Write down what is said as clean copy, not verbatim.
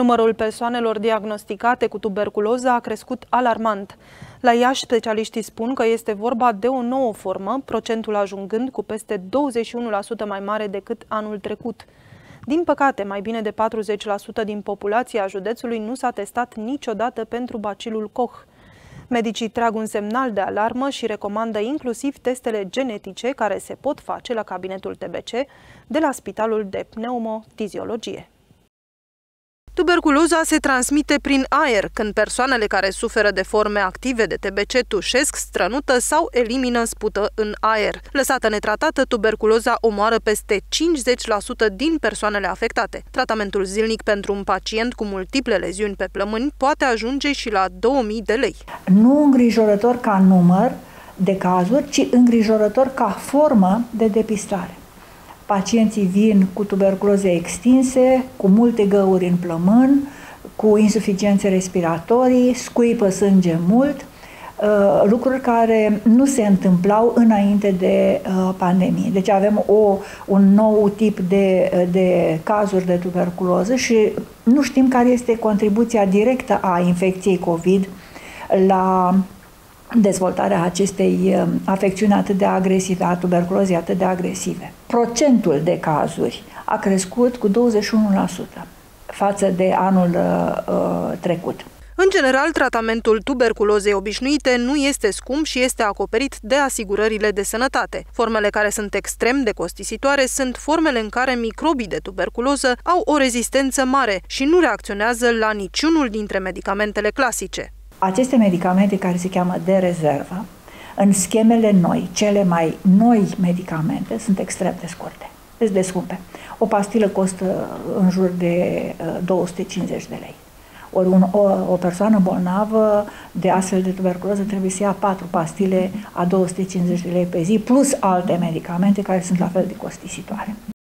Numărul persoanelor diagnosticate cu tuberculoză a crescut alarmant. La Iași, specialiștii spun că este vorba de o nouă formă, procentul ajungând cu peste 21% mai mare decât anul trecut. Din păcate, mai bine de 40% din populația județului nu s-a testat niciodată pentru bacilul Koch. Medicii trag un semnal de alarmă și recomandă inclusiv testele genetice care se pot face la cabinetul TBC de la Spitalul de Pneumotiziologie. Tuberculoza se transmite prin aer, când persoanele care suferă de forme active de TBC tușesc, strănută sau elimină spută în aer. Lăsată netratată, tuberculoza omoară peste 50% din persoanele afectate. Tratamentul zilnic pentru un pacient cu multiple leziuni pe plămâni poate ajunge și la 2000 de lei. Nu îngrijorător ca număr de cazuri, ci îngrijorător ca formă de depistare. Pacienții vin cu tuberculoze extinse, cu multe găuri în plămân, cu insuficiențe respiratorii, scuipă sânge mult, lucruri care nu se întâmplau înainte de pandemie. Deci avem un nou tip de cazuri de tuberculoză și nu știm care este contribuția directă a infecției COVID la dezvoltarea acestei afecțiuni atât de agresive, a tuberculozei atât de agresive. Procentul de cazuri a crescut cu 21% față de anul trecut. În general, tratamentul tuberculozei obișnuite nu este scump și este acoperit de asigurările de sănătate. Formele care sunt extrem de costisitoare sunt formele în care microbii de tuberculoză au o rezistență mare și nu reacționează la niciunul dintre medicamentele clasice. Aceste medicamente care se cheamă de rezervă, în schemele noi, cele mai noi medicamente, sunt extrem de scurte, deci de scumpe. O pastilă costă în jur de 250 de lei. Ori o persoană bolnavă de astfel de tuberculoză trebuie să ia 4 pastile a 250 de lei pe zi, plus alte medicamente care sunt la fel de costisitoare.